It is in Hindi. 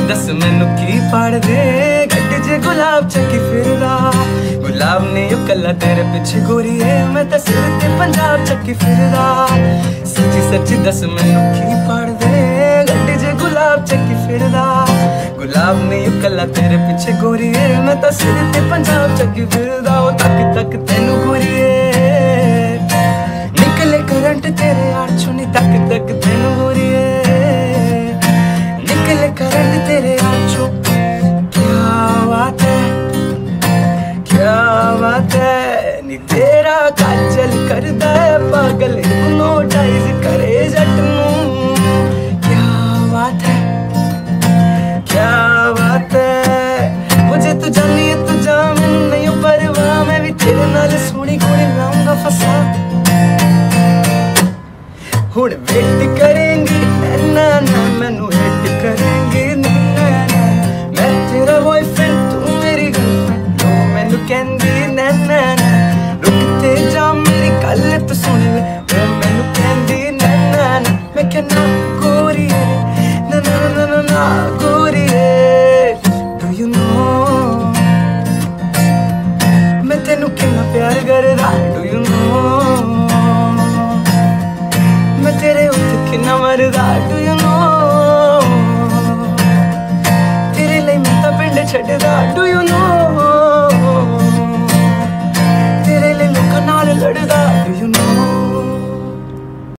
दस मैनू की पाड़ दे गड्डी च गुलाब चक्की फिरदा गुलाब ने यो कला तेरे पिछे गोरी है मैं तो सिर ते पंजाब चक्की फिरदा सच्ची सच्ची दस मैनू की पाड़ दे गड्डी च गुलाब चक्की फिरदा गुलाब ने यो कला तेरे पिछे गोरी है मैं तो सिर ते पंजाब चक्की फिरदा ओ तक तक तेनू गोरी है निकले करंट तेरे यार चुनी तक तक तेनू गोरी है निकले करंट तेरे यार चो क्या बात है नी तेरा काजल करदा है पागल हिप्नोटाइज करे जट नू क्या बात है मुझे तू जानी है तू जा मैनू नहीं परवाह मैं भी तेरे नाल सोहनी कोले लाऊंगा फसा हुण वेट करेंगी ना ना मैनू हिट करेंगी ना ना मैं तेरा बॉयफ्रेंड तू मेरी गर्लफ्रेंड लो मैनू कहंदी ना ना ना रुकते जा मेरी गल तू सुन ले ओ मैनू कहंदी ना ना ना मैं कहना गोरी है ना ना ना ना ना गोरी है डू यू नो मैं तेनू कितना प्यार करदा डू यू नो मैं तेरे उत्ते कितना मरदा डू यू